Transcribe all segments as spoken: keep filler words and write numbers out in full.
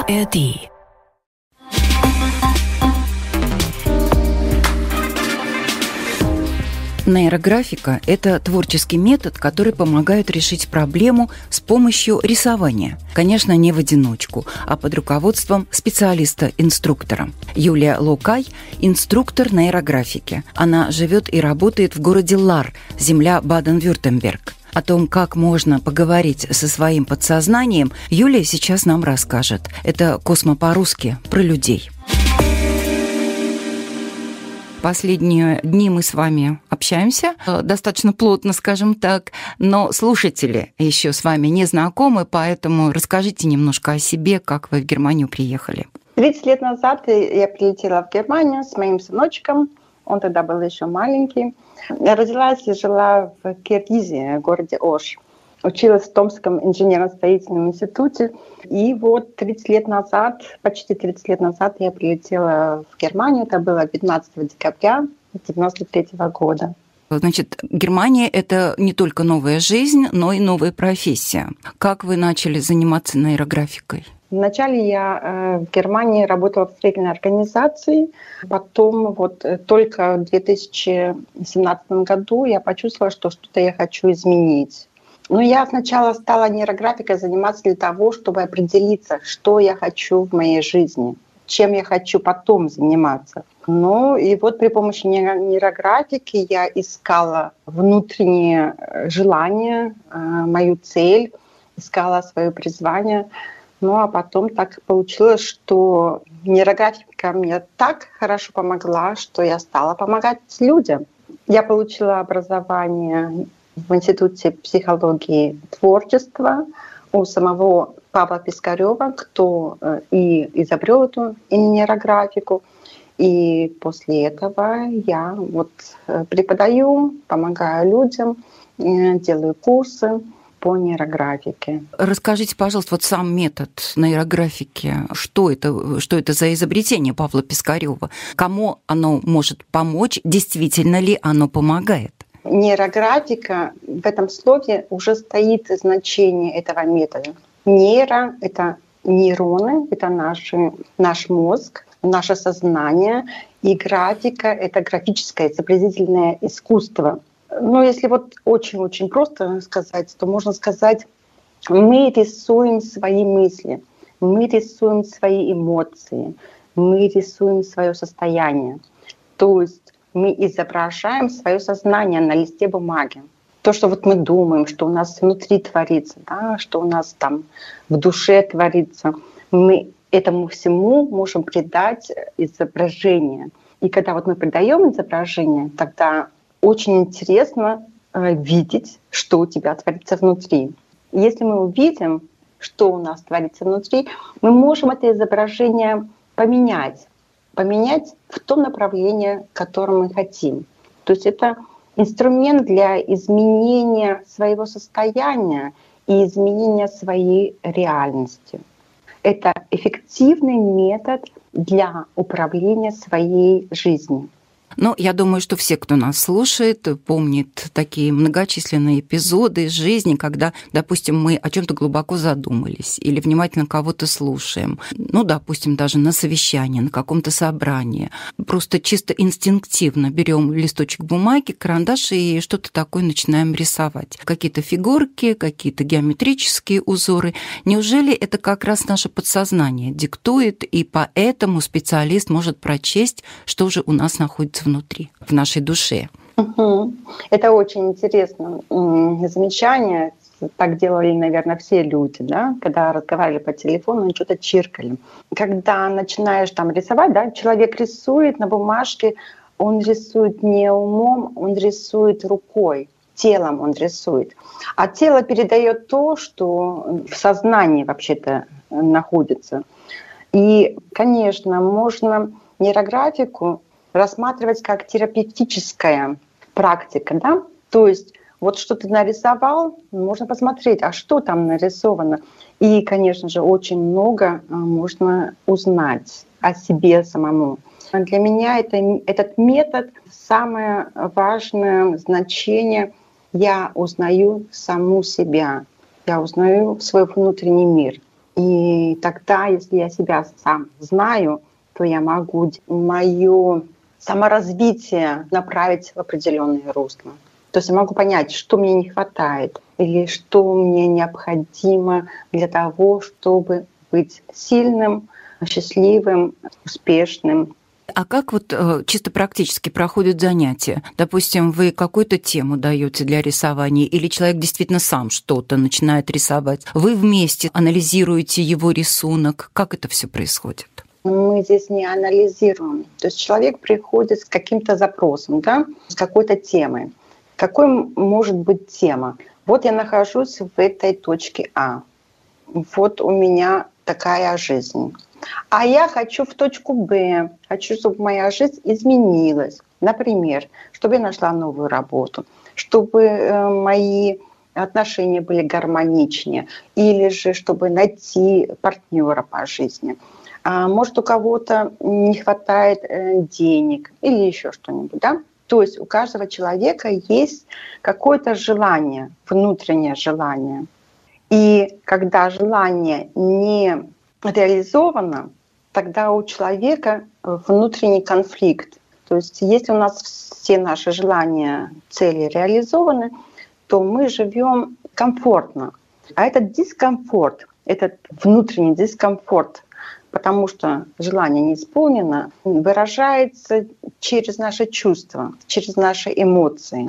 A R D. Нейрографика – это творческий метод, который помогает решить проблему с помощью рисования. Конечно, не в одиночку, а под руководством специалиста-инструктора. Юлия Локай – инструктор нейрографики. Она живет и работает в городе Лар, земля Баден-Вюртемберг. О том, как можно поговорить со своим подсознанием, Юлия сейчас нам расскажет. Это «Космо по-русски» про людей. Последние дни мы с вами общаемся, достаточно плотно, скажем так, но слушатели еще с вами не знакомы, поэтому расскажите немножко о себе, как вы в Германию приехали. тридцать лет назад я прилетела в Германию с моим сыночком, он тогда был еще маленький. Я родилась и жила в Киргизии, в городе Ош. Училась в Томском инженерно-строительном институте. И вот тридцать лет назад, почти тридцать лет назад я прилетела в Германию. Это было пятнадцатого декабря девяносто третьего года. Значит, Германия – это не только новая жизнь, но и новая профессия. Как вы начали заниматься нейрографикой? Вначале я э, в Германии работала в строительной организации. Потом вот э, только в две тысячи семнадцатом году я почувствовала, что что-то я хочу изменить. Но я сначала стала нейрографикой заниматься для того, чтобы определиться, что я хочу в моей жизни, чем я хочу потом заниматься. Ну и вот при помощи нейрографики я искала внутреннее желание, мою цель, искала свое призвание. Ну а потом так получилось, что нейрографика мне так хорошо помогла, что я стала помогать людям. Я получила образование в Институте психологии творчества у самого Павла Пискарёва, кто и изобрел эту нейрографику. И после этого я вот преподаю, помогаю людям, делаю курсы по нейрографике. Расскажите, пожалуйста, вот сам метод нейрографики, что это, что это за изобретение Павла Пискарёва? Кому оно может помочь? Действительно ли оно помогает? Нейрографика, в этом слове уже стоит значение этого метода. Нейро — это нейроны, это наши, наш мозг, наше сознание. И графика — это графическое изобразительное искусство. Но если вот очень-очень просто сказать, то можно сказать, мы рисуем свои мысли, мы рисуем свои эмоции, мы рисуем свое состояние. То есть мы изображаем свое сознание на листе бумаги. То, что вот мы думаем, что у нас внутри творится, да, что у нас там в душе творится, мы этому всему можем придать изображение. И когда вот мы придаем изображение, тогда очень интересно э, видеть, что у тебя творится внутри. Если мы увидим, что у нас творится внутри, мы можем это изображение поменять. поменять в том направлении, которое мы хотим. То есть это инструмент для изменения своего состояния и изменения своей реальности. Это эффективный метод для управления своей жизнью. Ну, я думаю, что все, кто нас слушает, помнит такие многочисленные эпизоды из жизни, когда, допустим, мы о чем-то глубоко задумались или внимательно кого-то слушаем. Ну, допустим, даже на совещании, на каком-то собрании. Просто чисто инстинктивно берем листочек бумаги, карандаш и что-то такое начинаем рисовать. Какие-то фигурки, какие-то геометрические узоры. Неужели это как раз наше подсознание диктует, и поэтому специалист может прочесть, что же у нас находится внутри, в нашей душе? Угу. Это очень интересное замечание. Так делали, наверное, все люди, да? Когда разговаривали по телефону и что-то чиркали. Когда начинаешь там рисовать, да, человек рисует на бумажке, он рисует не умом, он рисует рукой, телом он рисует. А тело передает то, что в сознании вообще-то находится. И, конечно, можно нейрографику рассматривать как терапевтическая практика, да? То есть вот что ты нарисовал, можно посмотреть, а что там нарисовано. И, конечно же, очень много можно узнать о себе самому. Для меня это, этот метод, самое важное значение, я узнаю саму себя, я узнаю свой внутренний мир. И тогда, если я себя сам знаю, то я могу мое саморазвитие направить в определенное русло. То есть я могу понять, что мне не хватает или что мне необходимо для того, чтобы быть сильным, счастливым, успешным. А как вот чисто практически проходят занятия? Допустим, вы какую-то тему даете для рисования, или человек действительно сам что-то начинает рисовать? Вы вместе анализируете его рисунок? Как это все происходит? Мы здесь не анализируем. То есть человек приходит с каким-то запросом, да, с какой-то темой. Какой может быть тема? Вот я нахожусь в этой точке А. Вот у меня такая жизнь. А я хочу в точку Б. Хочу, чтобы моя жизнь изменилась. Например, чтобы я нашла новую работу, чтобы э, мои отношения были гармоничнее, или же чтобы найти партнера по жизни. А может, у кого-то не хватает э, денег или еще что-нибудь, да? То есть у каждого человека есть какое-то желание, внутреннее желание. И когда желание не реализовано, тогда у человека внутренний конфликт. То есть если у нас все наши желания, цели реализованы, то мы живем комфортно. А этот дискомфорт, этот внутренний дискомфорт, потому что желание не исполнено, выражается через наши чувства, через наши эмоции.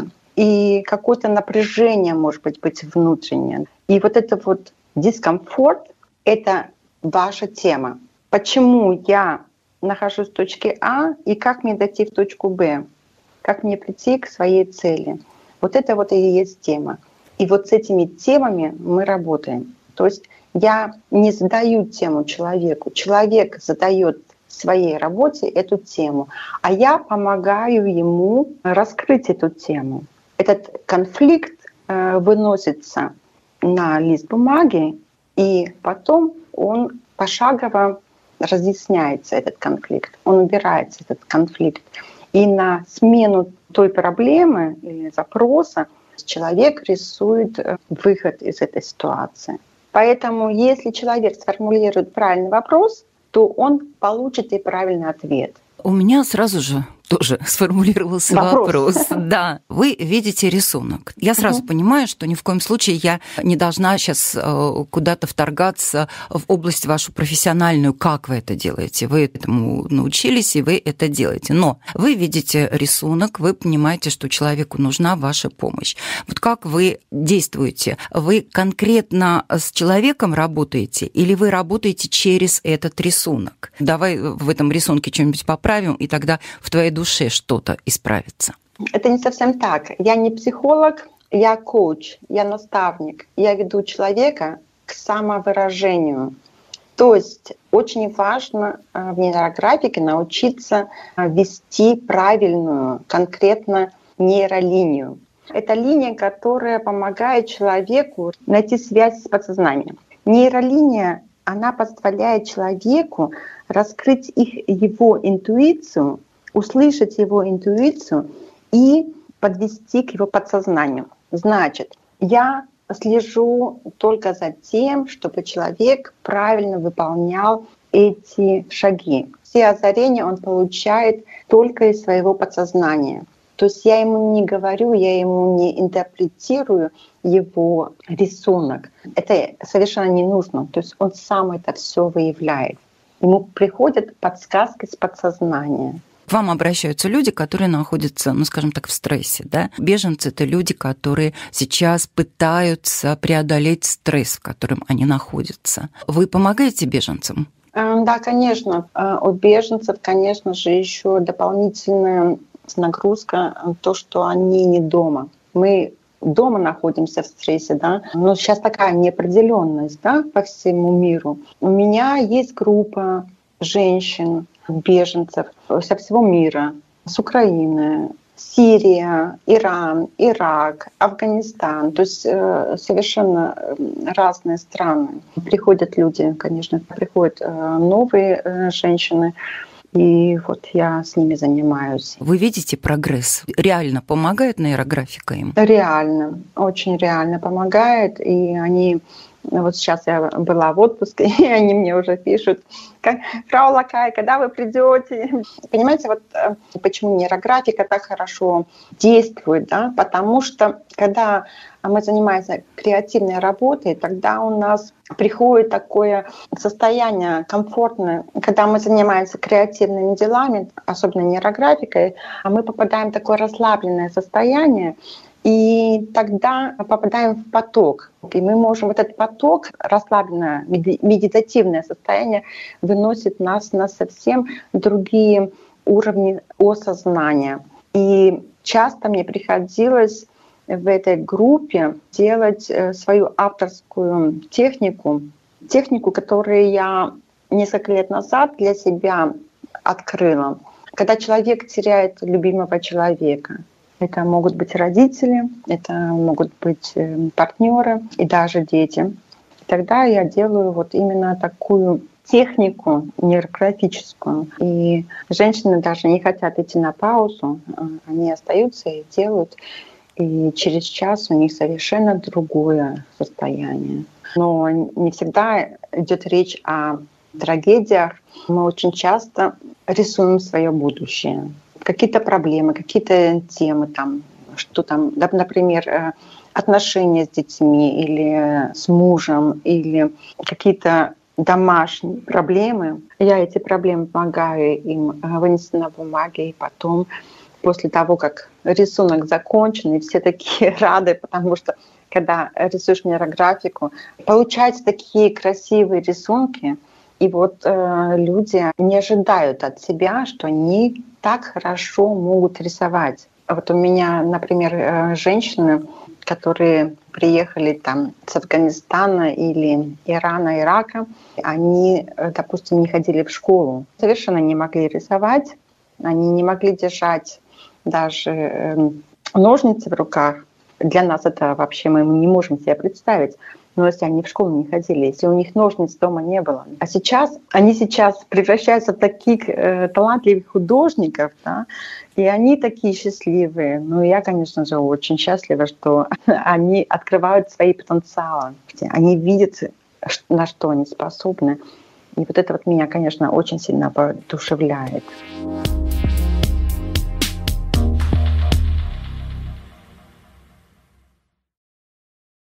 И какое-то напряжение, может быть, быть внутреннее. И вот это вот дискомфорт — это ваша тема. Почему я нахожусь в точке А и как мне дойти в точку Б? Как мне прийти к своей цели? Вот это вот и есть тема. И вот с этими темами мы работаем. То есть я не задаю тему человеку. Человек задает в своей работе эту тему, а я помогаю ему раскрыть эту тему. Этот конфликт э, выносится на лист бумаги, и потом он пошагово разъясняется, этот конфликт. Он убирается, этот конфликт. И на смену той проблемы или запроса человек рисует выход из этой ситуации. Поэтому если человек сформулирует правильный вопрос, то он получит и правильный ответ. У меня сразу же тоже сформулировался вопрос. вопрос. Да, вы видите рисунок. Я сразу угу. понимаю, что ни в коем случае я не должна сейчас куда-то вторгаться в область вашу профессиональную. Как вы это делаете? Вы этому научились, и вы это делаете. Но вы видите рисунок, вы понимаете, что человеку нужна ваша помощь. Вот как вы действуете? Вы конкретно с человеком работаете или вы работаете через этот рисунок? Давай в этом рисунке что-нибудь поправим, и тогда в твоей душе душе что-то исправится. Это не совсем так. Я не психолог, я коуч, я наставник. Я веду человека к самовыражению. То есть очень важно в нейрографике научиться вести правильную, конкретно нейролинию. Это линия, которая помогает человеку найти связь с подсознанием. Нейролиния, она позволяет человеку раскрыть их, его интуицию, услышать его интуицию и подвести к его подсознанию. Значит, я слежу только за тем, чтобы человек правильно выполнял эти шаги. Все озарения он получает только из своего подсознания. То есть я ему не говорю, я ему не интерпретирую его рисунок. Это совершенно не нужно. То есть он сам это все выявляет. Ему приходят подсказки с подсознания. К вам обращаются люди, которые находятся, ну, скажем так, в стрессе, да? Беженцы — это люди, которые сейчас пытаются преодолеть стресс, в котором они находятся. Вы помогаете беженцам? Да, конечно. У беженцев, конечно же, еще дополнительная нагрузка, то, что они не дома. Мы дома находимся в стрессе, да, но сейчас такая неопределенность, да, по всему миру. У меня есть группа женщин, беженцев со всего мира, с Украины, Сирия, Иран, Ирак, Афганистан, то есть э, совершенно разные страны. Приходят люди, конечно, приходят э, новые э, женщины, и вот я с ними занимаюсь. Вы видите прогресс? Реально помогает нейрографика им? Реально, очень реально помогает, и они Вот сейчас я была в отпуске, и они мне уже пишут: «Фрау Лакай, когда вы придете?» Понимаете, вот почему нейрографика так хорошо действует, да? Потому что когда мы занимаемся креативной работой, тогда у нас приходит такое состояние комфортное. Когда мы занимаемся креативными делами, особенно нейрографикой, мы попадаем в такое расслабленное состояние, и тогда попадаем в поток. И мы можем, вот этот поток, расслабленное, медитативное состояние, выносит нас на совсем другие уровни осознания. И часто мне приходилось в этой группе делать свою авторскую технику, технику, которую я несколько лет назад для себя открыла. Когда человек теряет любимого человека, это могут быть родители, это могут быть партнеры и даже дети. Тогда я делаю вот именно такую технику нейрографическую. И женщины даже не хотят идти на паузу, они остаются и делают. И через час у них совершенно другое состояние. Но не всегда идет речь о трагедиях. Мы очень часто рисуем свое будущее. Какие-то проблемы, какие-то темы, там, что там, например, отношения с детьми или с мужем, или какие-то домашние проблемы. Я эти проблемы помогаю им вынести на бумаге, и потом, после того, как рисунок закончен, и все такие рады, потому что когда рисуешь нейрографику, получаются такие красивые рисунки, и вот э, люди не ожидают от себя, что они так хорошо могут рисовать. Вот у меня, например, э, женщины, которые приехали там с Афганистана или Ирана, Ирака, они, допустим, не ходили в школу, совершенно не могли рисовать, они не могли держать даже э, ножницы в руках. Для нас это вообще мы не можем себе представить. Но если они в школу не ходили, если у них ножниц дома не было. А сейчас они сейчас превращаются в таких э, талантливых художников, да, и они такие счастливые. Ну, я, конечно же, очень счастлива, что они открывают свои потенциалы. Они видят, на что они способны. И вот это вот меня, конечно, очень сильно воодушевляет.